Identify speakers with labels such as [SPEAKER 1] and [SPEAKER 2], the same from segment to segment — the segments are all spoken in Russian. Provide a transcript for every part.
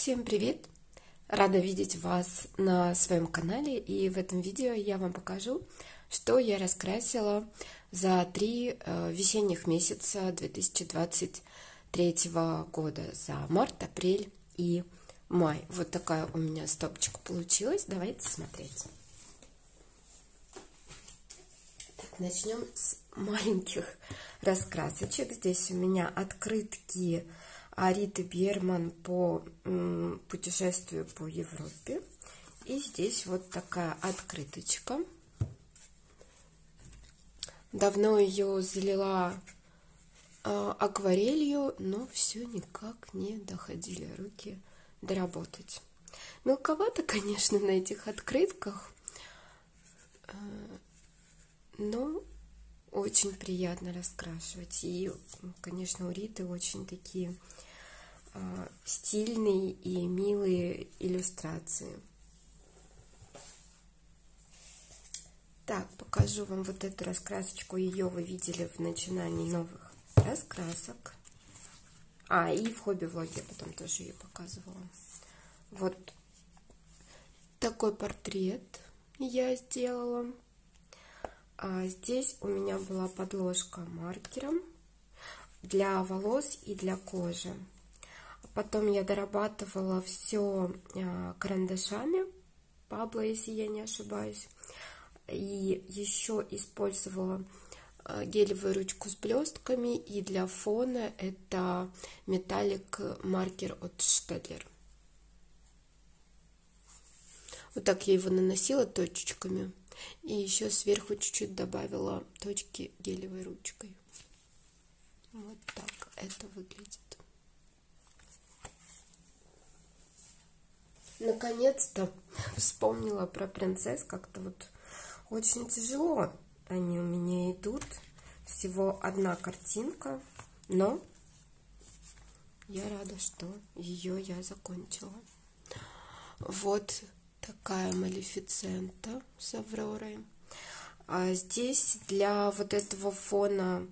[SPEAKER 1] Всем привет! Рада видеть вас на своем канале, и в этом видео я вам покажу, что я раскрасила за 3 весенних месяца 2023 года, за март, апрель и май. Вот такая у меня стопочка получилась. Давайте смотреть. Так, начнем с маленьких раскрасочек. Здесь у меня открытки Риты Бьерман по путешествию по Европе. И здесь вот такая открыточка. Давно ее залила акварелью, но все никак не доходили руки доработать. Мелковато, конечно, на этих открытках, но очень приятно раскрашивать. И, конечно, у Риты очень такие стильные и милые иллюстрации. Так, покажу вам вот эту раскрасочку. Ее вы видели в начинании новых раскрасок. И в хобби-влоге я потом тоже ее показывала. Вот такой портрет я сделала. Здесь у меня была подложка маркером для волос и для кожи. Потом я дорабатывала все карандашами Пабло, если я не ошибаюсь. И еще использовала гелевую ручку с блестками. И для фона это металлик маркер от Штедлер. Вот так я его наносила точечками. И еще сверху чуть-чуть добавила точки гелевой ручкой. Вот так это выглядит. Наконец-то вспомнила про принцесс. Как-то вот очень тяжело они у меня идут. Всего одна картинка, но я рада, что ее я закончила. Вот такая Малефисента с Авророй. Здесь для вот этого фона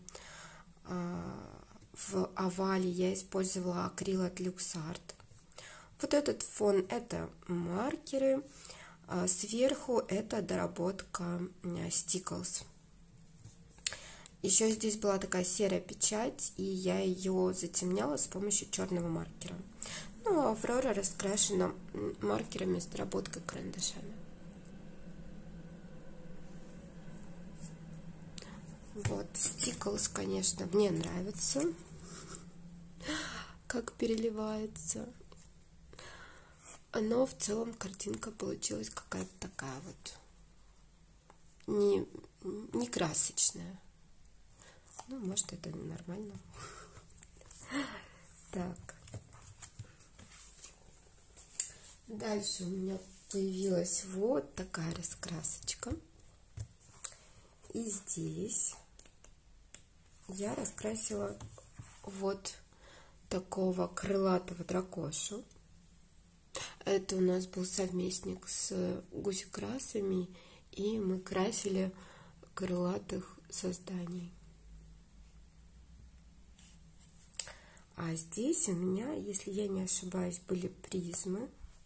[SPEAKER 1] в овале я использовала акрил от LuxArt. Вот этот фон это маркеры, сверху это доработка Stickles. Еще здесь была такая серая печать, и я ее затемняла с помощью черного маркера. Ну, а Аврора раскрашена маркерами с доработкой карандашами. Вот, Stickles, конечно, мне нравится, как переливается. Но в целом картинка получилась какая-то такая вот не красочная. Ну, может, это нормально. Так. Дальше у меня появилась вот такая раскрасочка. И здесь я раскрасила вот такого крылатого дракошу. Это у нас был совместник с гусекрасами, и мы красили крылатых созданий. А здесь у меня, если я не ошибаюсь, были призмы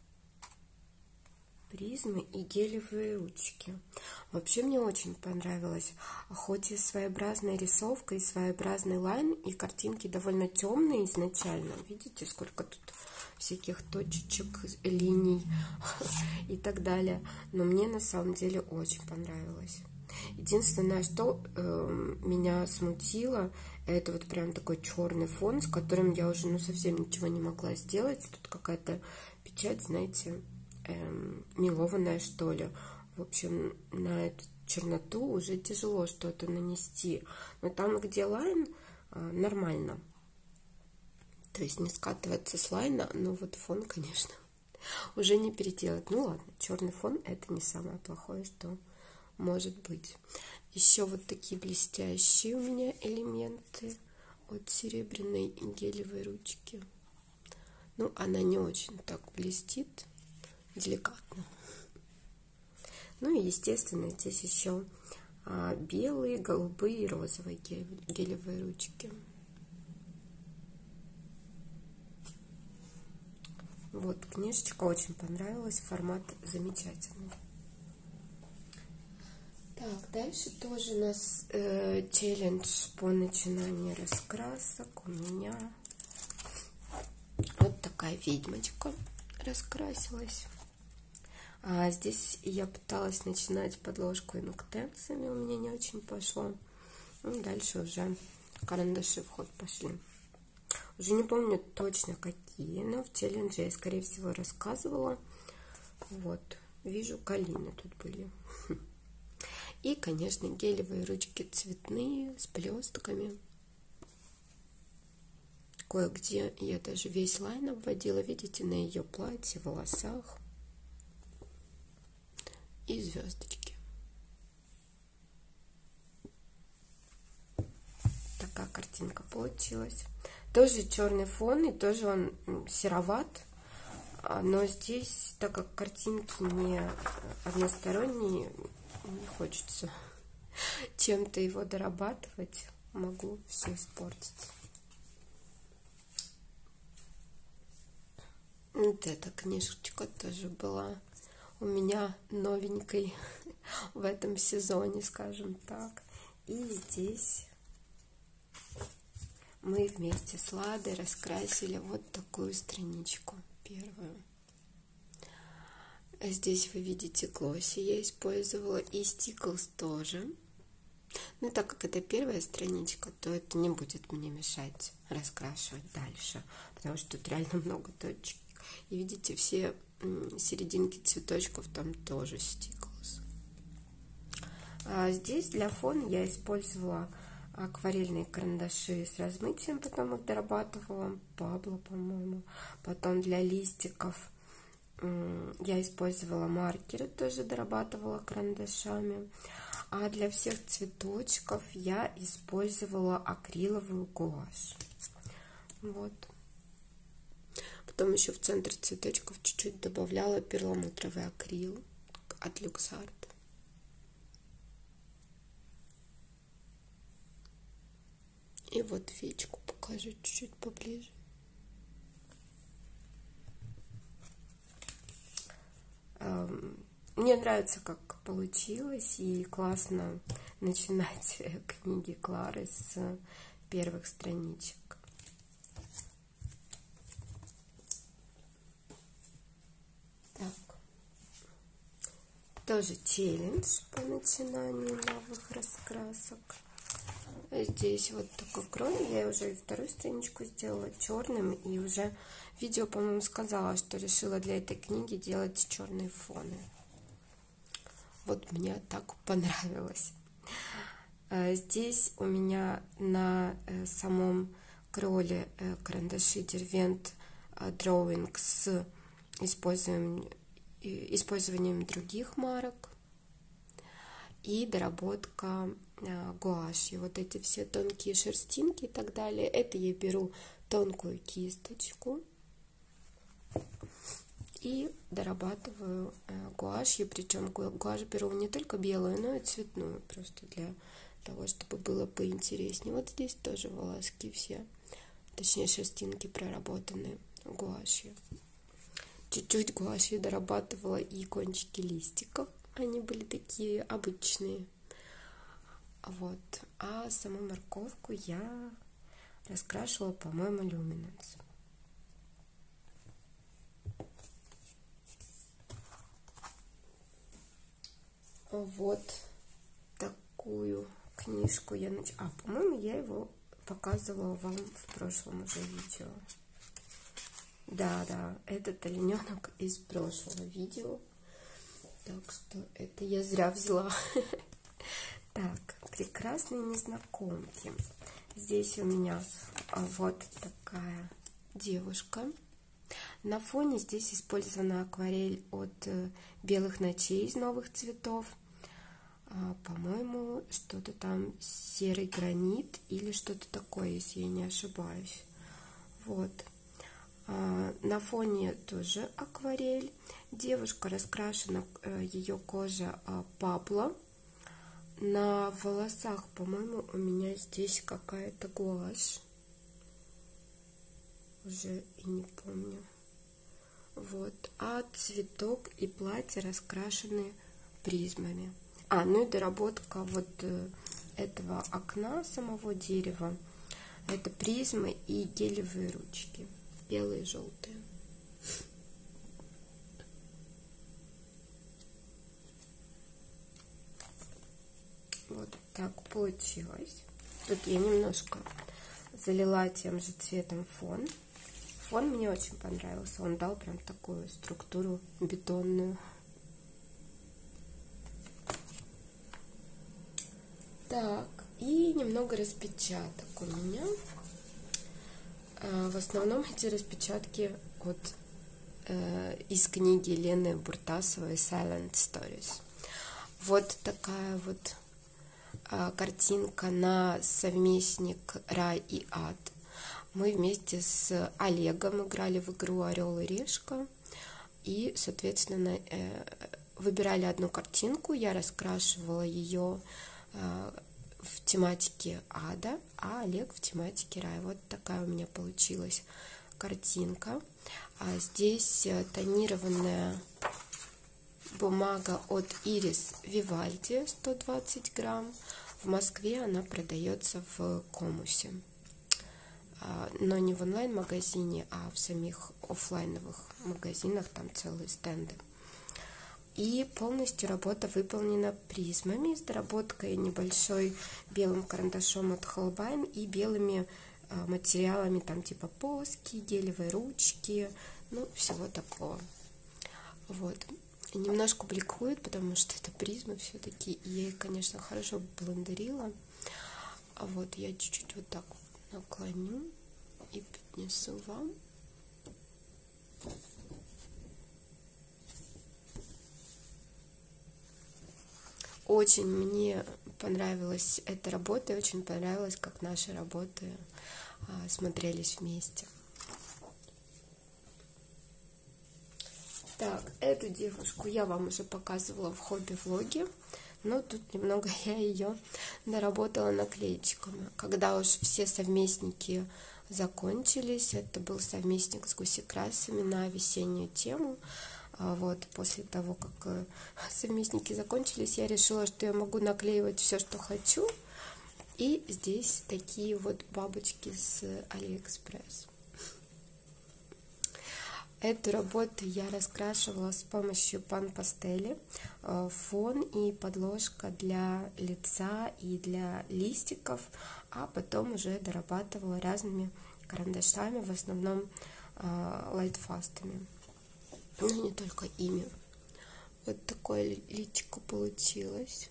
[SPEAKER 1] и гелевые ручки. Вообще мне очень понравилось. Хоть и своеобразная рисовка, и своеобразный лайн, и картинки довольно темные изначально. Видите, сколько тут всяких точечек, линий и так далее. Но мне на самом деле очень понравилось. Единственное, что меня смутило, это вот прям такой черный фон, с которым я уже совсем ничего не могла сделать. Тут какая-то печать, знаете, мелованная, что ли. В общем, на эту черноту уже тяжело что-то нанести. Но там, где лайн, нормально. То есть не скатывается с лайна, но вот фон, конечно, уже не переделать. Ну ладно, черный фон это не самое плохое, что может быть. Еще вот такие блестящие у меня элементы от серебряной гелевой ручки. Ну, она не очень так блестит, деликатно. Ну и, естественно, здесь еще белые, голубые и розовые гелевые ручки. Вот, книжечка очень понравилась, формат замечательный. Так, дальше тоже у нас челлендж по начинанию раскрасок. У меня вот такая ведьмочка раскрасилась. А здесь я пыталась начинать подложку и ногтенцами, у меня не очень пошло. Ну, дальше уже карандаши в ход пошли. Уже не помню точно какие, но в челлендже я, скорее всего, рассказывала. Вот, вижу, калины тут были. И, конечно, гелевые ручки цветные с блестками. Кое-где я даже весь лайн обводила, видите, на ее платье, волосах. И звездочки. Такая картинка получилась. Тоже черный фон, и тоже он сероват. Но здесь, так как картинки не односторонние, не хочется чем-то его дорабатывать. Могу все испортить. Вот эта книжечка тоже была у меня новенькой в этом сезоне, скажем так. И здесь мы вместе с Ладой раскрасили вот такую страничку первую. Здесь вы видите глосси я использовала, и стиклс тоже. Ну, так как это первая страничка, то это не будет мне мешать раскрашивать дальше, потому что тут реально много точек. И видите, все серединки цветочков там тоже стиклс. А здесь для фона я использовала акварельные карандаши с размытием, потом их дорабатывала, Пабло, по-моему. Потом для листиков я использовала маркеры, тоже дорабатывала карандашами. А для всех цветочков я использовала акриловую гуашь. Вот. Потом еще в центр цветочков чуть-чуть добавляла перламутровый акрил от LuxArt. И вот феечку покажу чуть-чуть поближе. Мне нравится, как получилось, и классно начинать книги Клары с первых страничек. Так. Тоже челлендж по начинанию новых раскрасок. Здесь вот такой крой. Я уже и вторую страничку сделала черным, и уже в видео, по-моему, сказала, что решила для этой книги делать черные фоны. Вот мне так понравилось. Здесь у меня на самом кроле карандаши Derwent Drawing с использованием других марок и доработка гуашью. Вот эти все тонкие шерстинки и так далее. Это я беру тонкую кисточку и дорабатываю гуашью. Причем гуашь беру не только белую, но и цветную, просто для того, чтобы было поинтереснее. Вот здесь тоже волоски все, точнее шерстинки проработаны гуашью. Чуть-чуть гуашью дорабатывала и кончики листиков. Они были такие обычные. Вот. А саму морковку я раскрашивала, по-моему, люминанс. Вот такую книжку я начала. По-моему, я его показывала вам в прошлом уже видео. Да, этот олененок из прошлого видео. Так что это я зря взяла. Так, прекрасные незнакомки. Здесь у меня вот такая девушка. На фоне здесь использована акварель от белых ночей из новых цветов. По-моему, что-то там серый гранит или что-то такое, если я не ошибаюсь. Вот. На фоне тоже акварель. Девушка раскрашена, ее кожа Пабло. На волосах, по-моему, у меня здесь какая-то гуашь. Уже и не помню. Вот. А цветок и платье раскрашены призмами. Ну и доработка вот этого окна самого дерева. Это призмы и гелевые ручки. Белые и желтые. Вот так получилось. Тут я немножко залила тем же цветом фон. Фон мне очень понравился. Он дал прям такую структуру бетонную. Так, и немного распечаток у меня. В основном эти распечатки из книги Лены Буртасовой Silent Stories. Вот такая вот картинка на совместник «Рай и ад». Мы вместе с Олегом играли в игру «Орел и решка». И, соответственно, выбирали одну картинку. Я раскрашивала ее в тематике ада, а Олег в тематике рая. Вот такая у меня получилась картинка. Здесь тонированная бумага от Iris Vivaldi 120 грамм. В Москве она продается в Комусе. Но не в онлайн-магазине, а в самих офлайновых магазинах, там целые стенды. И полностью работа выполнена призмами с доработкой небольшой белым карандашом от Holbein и белыми материалами, там типа полоски, гелевые ручки, ну, всего такого. Вот. И немножко бликует, потому что это призмы все-таки, и я их, конечно, хорошо блендерила. Вот я чуть-чуть вот так наклоню и поднесу вам. Очень мне понравилась эта работа, и очень понравилось, как наши работы смотрелись вместе. Так, эту девушку я вам уже показывала в хобби-влоге, но тут немного я ее доработала наклеечками. Когда уж все совместники закончились, это был совместник с гусекрасами на весеннюю тему. Вот, после того, как совместники закончились, я решила, что я могу наклеивать все, что хочу. И здесь такие вот бабочки с AliExpress. Эту работу я раскрашивала с помощью пан-пастели. Фон и подложка для лица и для листиков, а потом уже дорабатывала разными карандашами, в основном лайтфастами. Но не только ими. Вот такое личико получилось.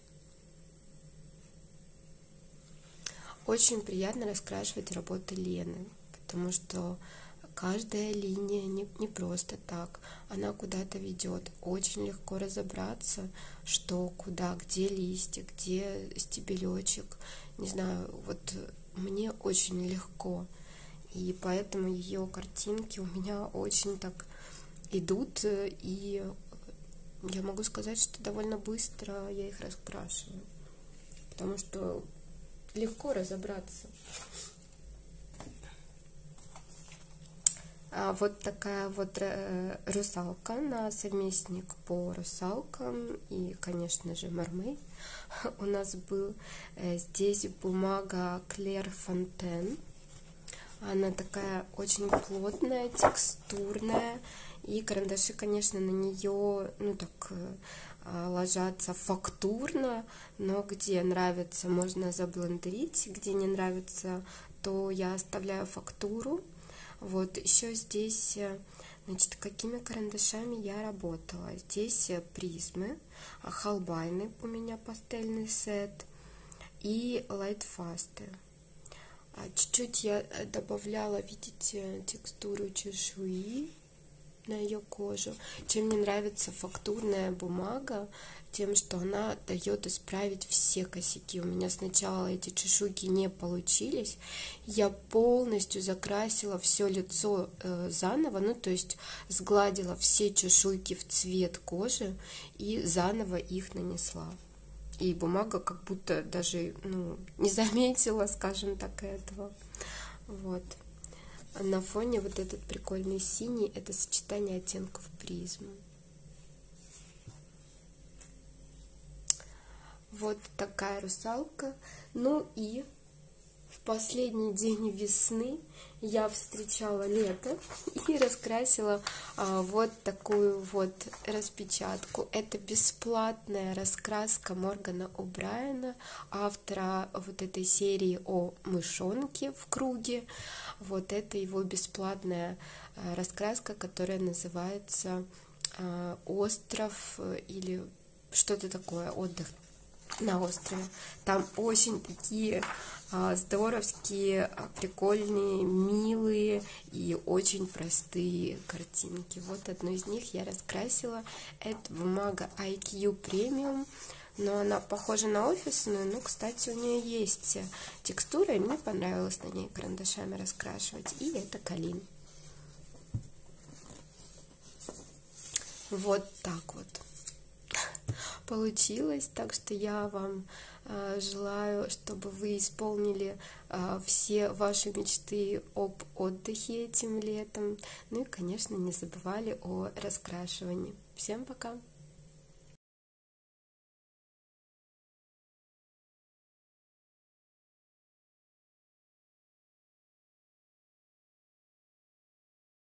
[SPEAKER 1] Очень приятно раскрашивать работы Лены, потому что каждая линия не просто так, она куда-то ведет. Очень легко разобраться, что, куда, где листик, где стебелечек. Не знаю, вот мне очень легко. И поэтому ее картинки у меня очень так идут, и я могу сказать, что довольно быстро я их раскрашиваю, потому что легко разобраться. Вот такая вот русалка на совместник по русалкам и, конечно же, Mermaid у нас был. Здесь бумага Claire Fontaine. Она такая очень плотная, текстурная. И карандаши, конечно, на нее, ну так, ложатся фактурно, но где нравится, можно заблендерить, где не нравится, то я оставляю фактуру. Вот, еще здесь, значит, какими карандашами я работала. Здесь призмы, Holbein у меня пастельный сет и лайтфасты. Чуть-чуть я добавляла, видите, текстуру чешуи на ее кожу. Чем мне нравится фактурная бумага, тем, что она дает исправить все косяки. У меня сначала эти чешуйки не получились, я полностью закрасила все лицо заново, ну то есть сгладила все чешуйки в цвет кожи и заново их нанесла. И бумага как будто даже не заметила, скажем так, этого. Вот. на фоне вот этот прикольный синий, это сочетание оттенков призм. Вот такая русалка. Ну и в последний день весны я встречала лето и раскрасила вот такую вот распечатку. Это бесплатная раскраска Моргана О'Брайена, автора вот этой серии о мышонке в круге. Вот это его бесплатная раскраска, которая называется «Остров» или что-то такое, «Отдых на острове». Там очень такие здоровские, прикольные, милые и очень простые картинки. Вот одну из них я раскрасила. Это бумага IQ Premium, но она похожа на офисную, но, кстати, у нее есть текстура, и мне понравилось на ней карандашами раскрашивать. И это Калин. Вот так вот получилось, так что я вам желаю, чтобы вы исполнили все ваши мечты об отдыхе этим летом. Ну и, конечно, не забывали о раскрашивании. Всем пока!